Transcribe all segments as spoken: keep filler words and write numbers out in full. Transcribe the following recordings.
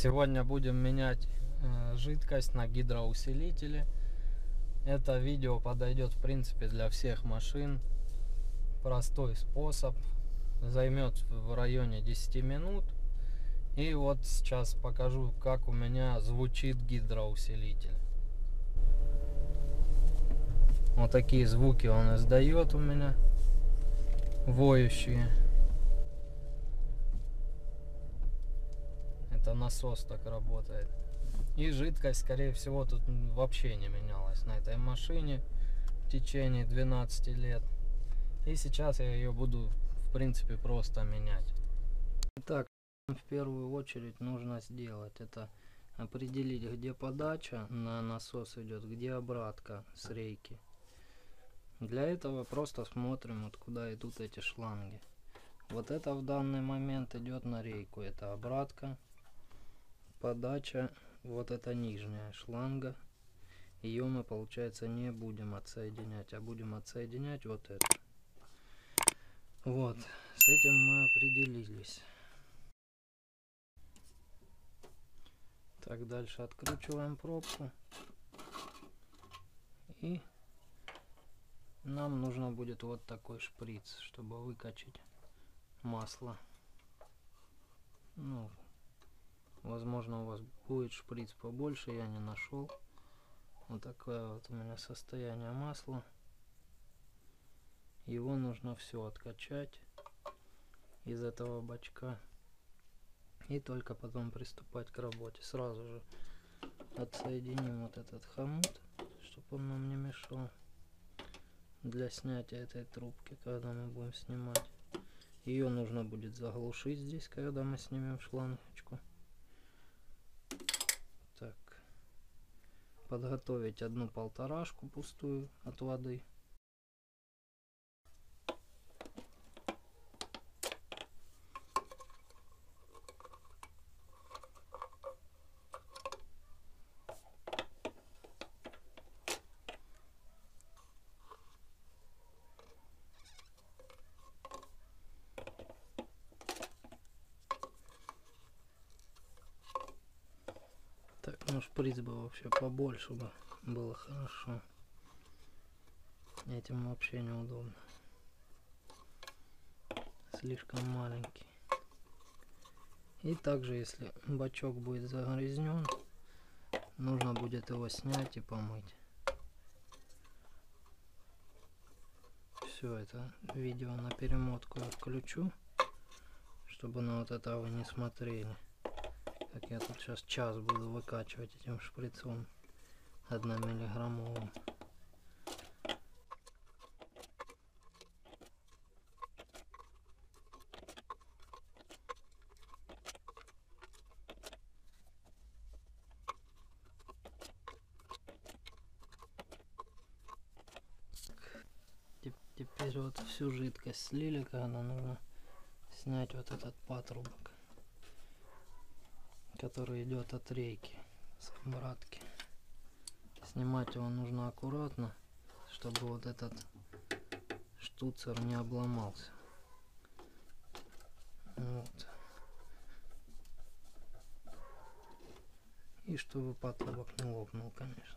Сегодня будем менять э, жидкость на гидроусилителе. Это видео подойдет в принципе для всех машин. Простой способ. Займет в районе десяти минут. И вот сейчас покажу, как у меня звучит гидроусилитель. Вот такие звуки он издает у меня. Воющие. Это насос так работает. И жидкость, скорее всего, тут вообще не менялась на этой машине в течение двенадцати лет. И сейчас я ее буду, в принципе, просто менять. Итак, в первую очередь нужно сделать это определить, где подача на насос идет, где обратка с рейки. Для этого просто смотрим, вот куда идут эти шланги. Вот это в данный момент идет на рейку, это обратка. Подача, вот это нижняя шланга. Ее мы, получается, не будем отсоединять, а будем отсоединять вот это. Вот, с этим мы определились. Так, дальше откручиваем пробку. И нам нужно будет вот такой шприц, чтобы выкачать масло. Ну, возможно, у вас будет шприц побольше, я не нашел. Вот такое вот у меня состояние масла. Его нужно все откачать из этого бачка. И только потом приступать к работе. Сразу же отсоединим вот этот хомут, чтобы он нам не мешал для снятия этой трубки, когда мы будем снимать. Ее нужно будет заглушить здесь, когда мы снимем шлангочку. Так. Подготовить одну полторашку пустую от воды. Так, ну шприц бы вообще побольше бы было хорошо. Этим вообще неудобно. Слишком маленький. И также, если бачок будет загрязнен, нужно будет его снять и помыть. Все это видео на перемотку я включу, чтобы на вот это вы не смотрели. Как я тут сейчас час буду выкачивать этим шприцом одномиллиграммовым. Теперь вот всю жидкость слили, когда нужно снять вот этот патрубок, который идет от рейки с обратки. Снимать его нужно аккуратно, чтобы вот этот штуцер не обломался. Вот. И чтобы патрубок не лопнул, конечно.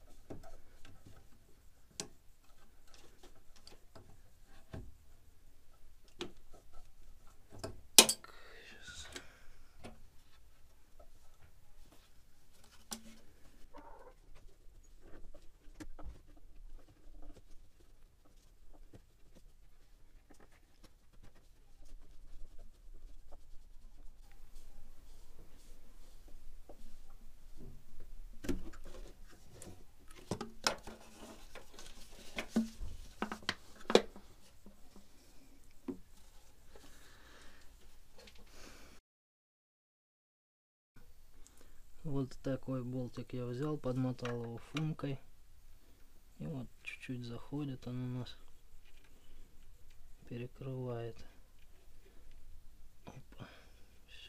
Вот такой болтик я взял, подмотал его фумкой. И вот чуть-чуть заходит он у нас. Перекрывает. Опа. Все.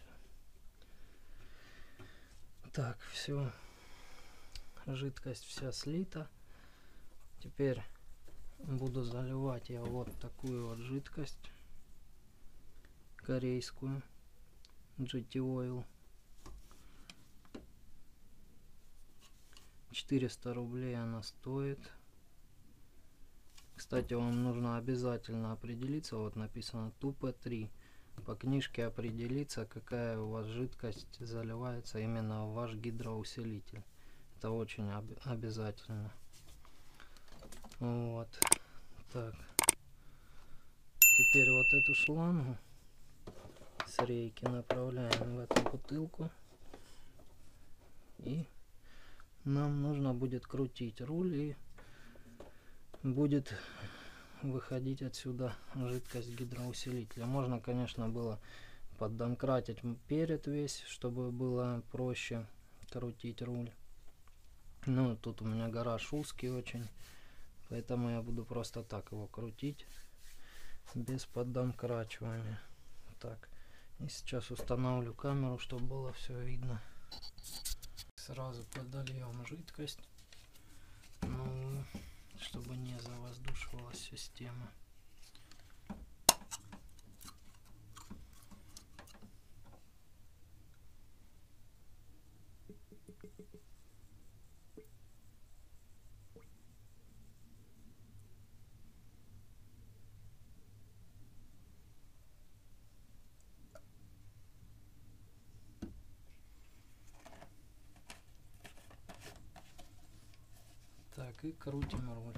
Так, все. Жидкость вся слита. Теперь буду заливать я вот такую вот жидкость. Корейскую. джи ти Oil. четыреста рублей она стоит. Кстати, вам нужно обязательно определиться, вот написано тупо три. По книжке определиться, какая у вас жидкость заливается именно в ваш гидроусилитель. Это очень об обязательно. Вот. Так. Теперь вот эту шлангу с рейки направляем в эту бутылку. И нам нужно будет крутить руль, и будет выходить отсюда жидкость гидроусилителя. Можно, конечно, было поддомкратить перед весь, чтобы было проще крутить руль. Но тут у меня гараж узкий очень, поэтому я буду просто так его крутить, без поддомкрачивания. Так, и сейчас установлю камеру, чтобы было все видно. Сразу подольем жидкость, ну, чтобы не завоздушивалась система. Так, и крутим руль.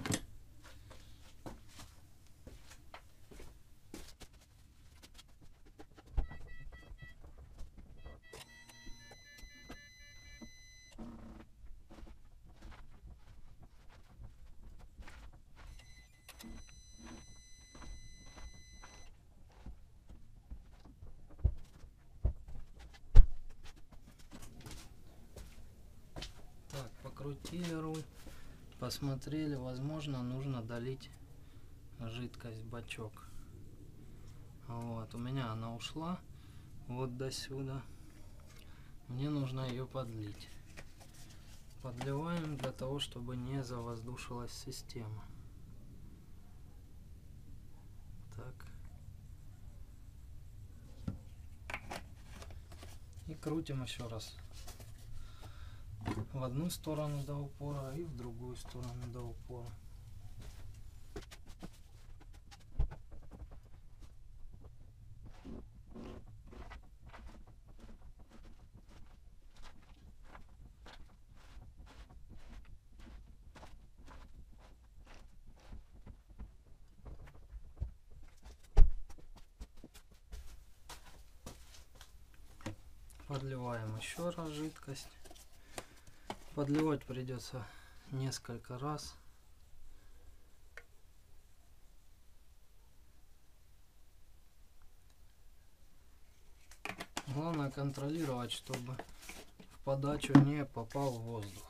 Так, покрутили руль. Посмотрели, возможно, нужно долить жидкость в бачок. Вот, у меня она ушла вот до сюда. Мне нужно ее подлить. Подливаем для того, чтобы не завоздушилась система. Так. И крутим еще раз. В одну сторону до упора и в другую сторону до упора. Подливаем еще раз жидкость. Подливать придется несколько раз. Главное контролировать, чтобы в подачу не попал воздух.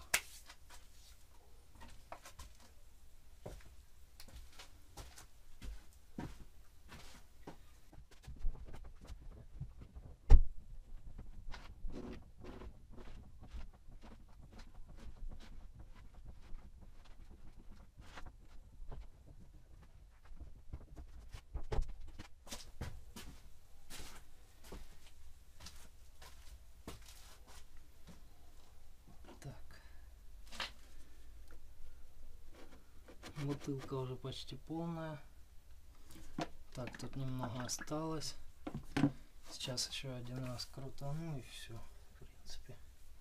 Бутылка уже почти полная. Так, тут немного осталось. Сейчас еще один раз крутану и все, в принципе.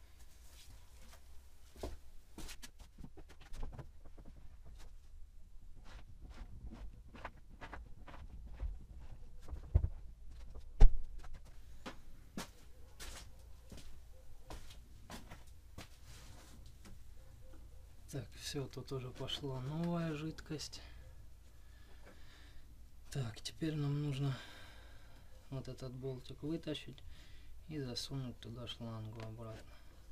Так, все, тут уже пошла новая жидкость. Так, теперь нам нужно вот этот болтик вытащить и засунуть туда шлангу обратно.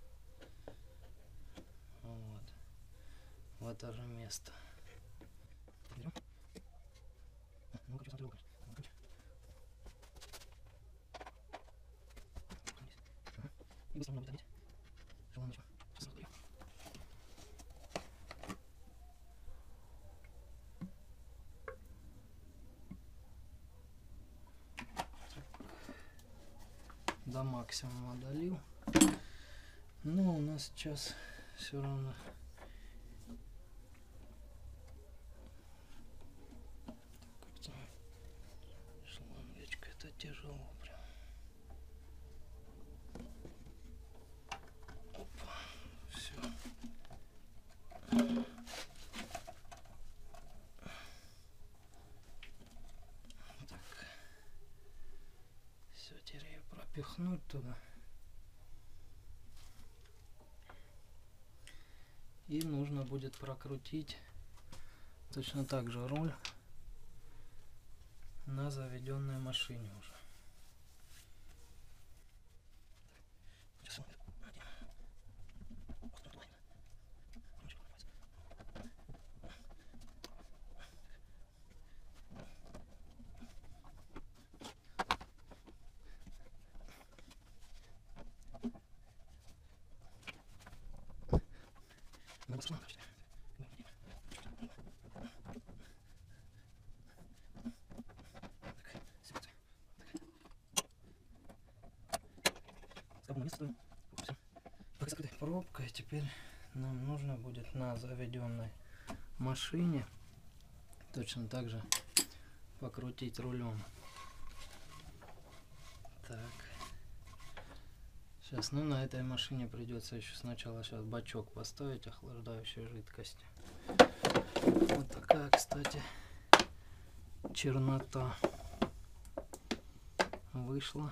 Вот. В это же место. До максимума долил. Но у нас сейчас все равно тяжело прям. Опа, все. Так. Все, теперь ее пропихнуть туда. И нужно будет прокрутить точно так же руль на заведенной машине уже. Пробка, и теперь нам нужно будет на заведенной машине точно так же покрутить рулем. Так. Сейчас, ну на этой машине придется еще сначала сейчас бачок поставить охлаждающей жидкости. Вот такая, кстати, чернота вышла,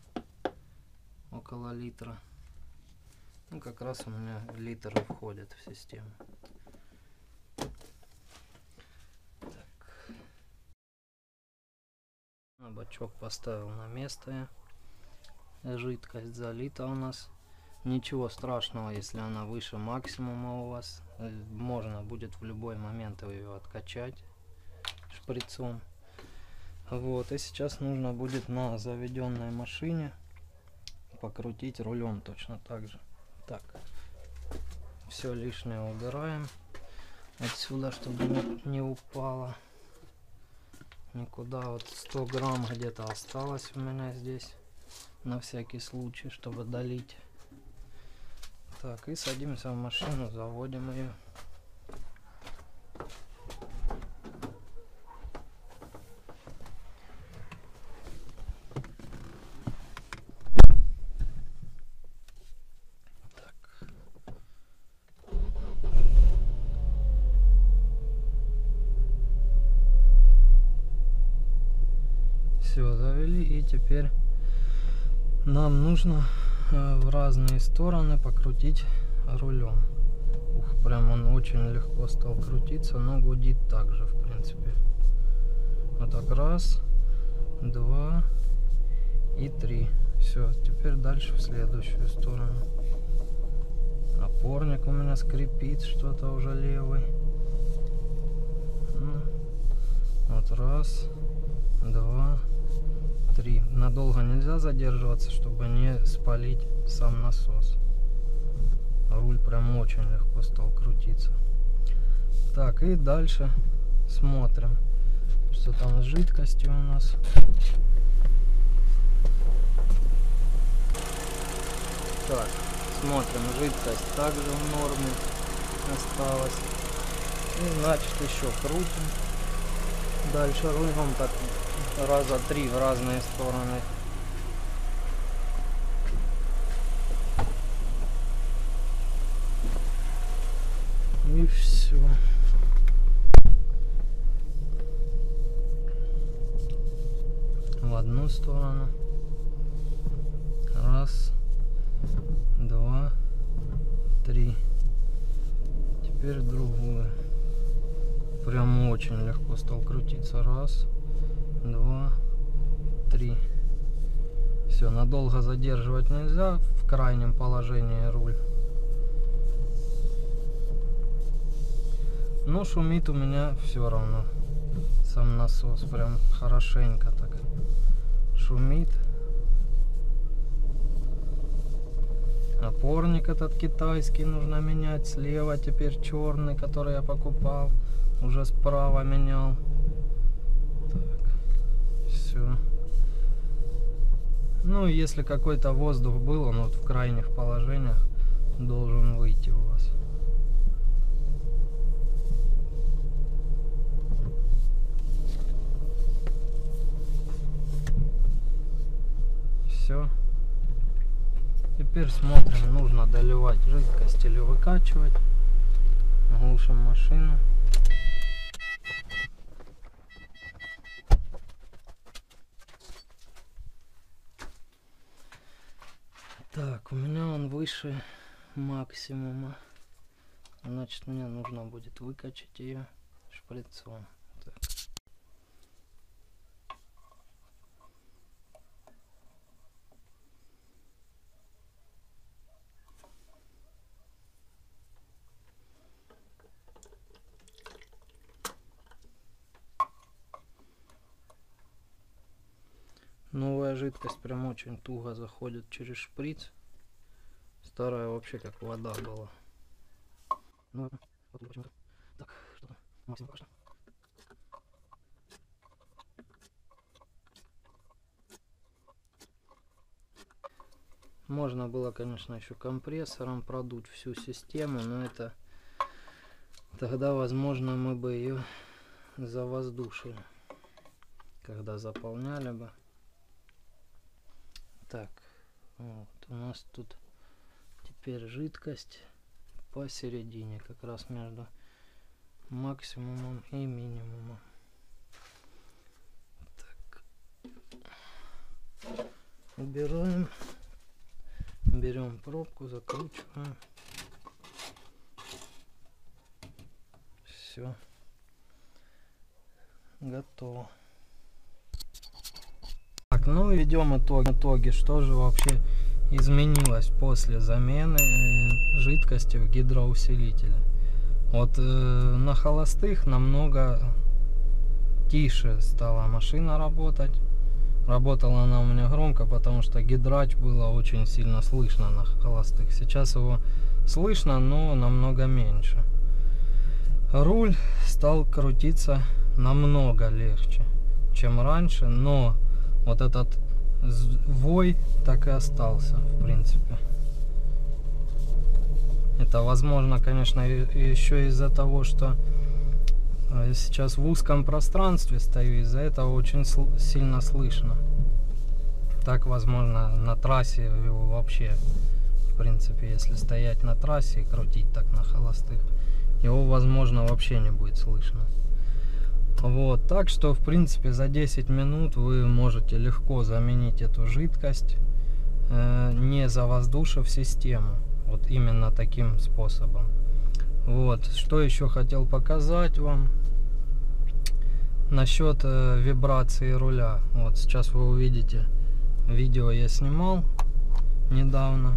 около литра. Ну, как раз у меня литр входит в систему. Так. Бачок поставил на место. Жидкость залита у нас. Ничего страшного, если она выше максимума у вас. Можно будет в любой момент ее откачать шприцом. Вот. И сейчас нужно будет на заведенной машине покрутить рулем точно так же. Так, все лишнее убираем отсюда, чтобы не, не упало никуда. Вот сто грамм где-то осталось у меня здесь, на всякий случай, чтобы долить. Так, и садимся в машину, заводим ее. Все, завели, и теперь нам нужно э, в разные стороны покрутить рулем. Ух, прям он очень легко стал крутиться, но гудит также, в принципе. Вот так, раз, два и три. Все, теперь дальше в следующую сторону. Опорник у меня скрипит, что-то уже левый. Ну, вот раз, два, три. Надолго нельзя задерживаться, чтобы не спалить сам насос. Руль прям очень легко стал крутиться. Так, и дальше смотрим, что там с жидкостью у нас. Так, смотрим, жидкость также в норме осталась. И значит еще крутим. Дальше рулем так раза три в разные стороны. И все. В одну сторону. Раз, два, три. Теперь в другую. Прям очень легко стал крутиться. Раз, два, три. Все, надолго задерживать нельзя в крайнем положении руль. Но шумит у меня все равно сам насос, прям хорошенько так шумит. Опорник этот китайский нужно менять. Слева теперь черный, который я покупал, уже справа менял. Так, все. Ну, если какой-то воздух был, он вот в крайних положениях должен выйти у вас. Все. Теперь смотрим, нужно доливать жидкость или выкачивать. Глушим машину. Так, у меня он выше максимума. Значит, мне нужно будет выкачать ее шприцом. Так. Новая жидкость прям очень туго заходит через шприц. Старая вообще как вода была. Ну, вот почему-то. Так, что-то максимум пока что. Можно было, конечно, еще компрессором продуть всю систему, но это тогда, возможно, мы бы ее завоздушили, когда заполняли бы. Так, вот у нас тут теперь жидкость посередине, как раз между максимумом и минимумом. Так. Убираем, берем пробку, закручиваем. Все, готово. Так, ну и ведем итоги. итоги, что же вообще изменилось после замены жидкости в гидроусилителе. Вот э, на холостых намного тише стала машина работать. Работала она у меня громко, потому что гидрач было очень сильно слышно на холостых. Сейчас его слышно, но намного меньше. Руль стал крутиться намного легче, чем раньше, но вот этот вой так и остался, в принципе. Это возможно, конечно, еще из-за того, что сейчас в узком пространстве стою, из-за этого очень сильно слышно. Так, возможно, на трассе его вообще, в принципе, если стоять на трассе и крутить так на холостых, его, возможно, вообще не будет слышно. Вот, так что, в принципе, за десять минут вы можете легко заменить эту жидкость, э, не завоздушив систему. Вот именно таким способом. Вот, что еще хотел показать вам насчет э, вибрации руля. Вот сейчас вы увидите, видео я снимал недавно.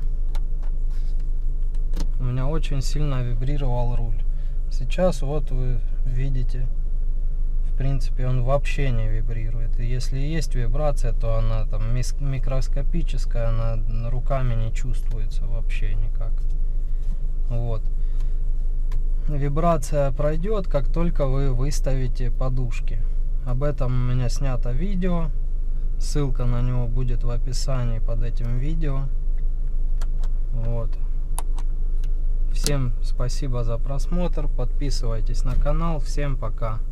У меня очень сильно вибрировал руль. Сейчас вот вы видите, в принципе, он вообще не вибрирует. И если есть вибрация, то она там микроскопическая, она руками не чувствуется вообще никак. Вот. Вибрация пройдет, как только вы выставите подушки. Об этом у меня снято видео. Ссылка на него будет в описании под этим видео. Вот. Всем спасибо за просмотр. Подписывайтесь на канал. Всем пока.